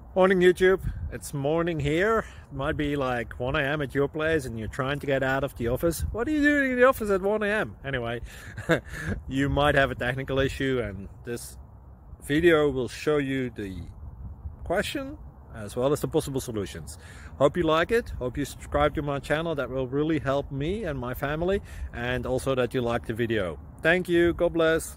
Morning YouTube, it's morning here. It might be like 1 a.m. at your place and you're trying to get out of the office. What are you doing in the office at 1 a.m? Anyway, you might have a technical issue and this video will show you the question as well as the possible solutions. Hope you like it, hope you subscribe to my channel. That will really help me and my family, and also that you like the video. Thank you, God bless.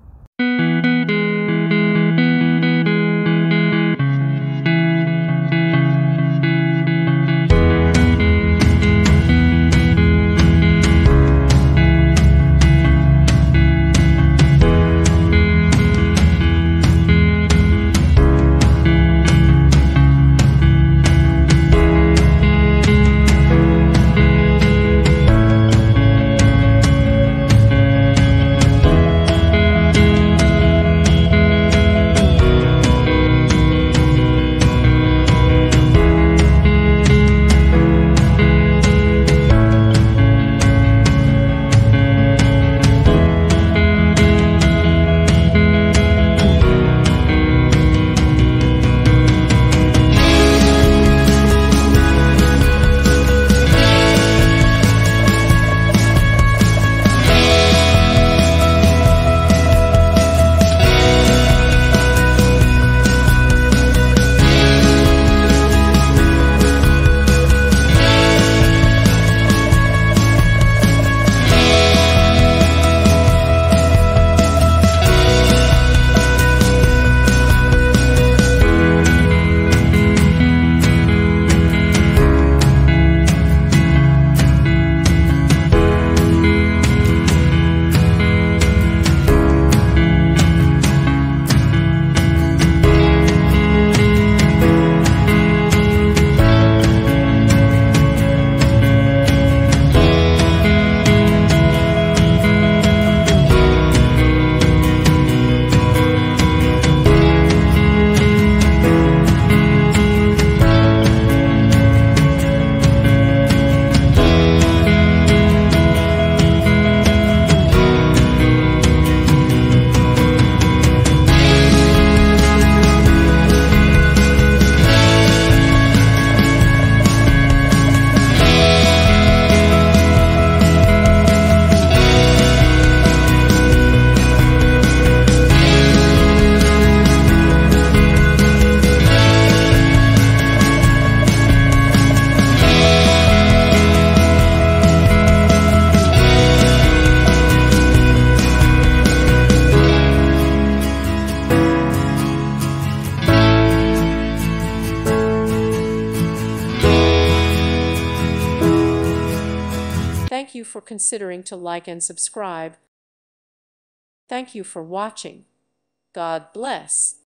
Thank you for considering to like and subscribe. Thank you for watching. God bless.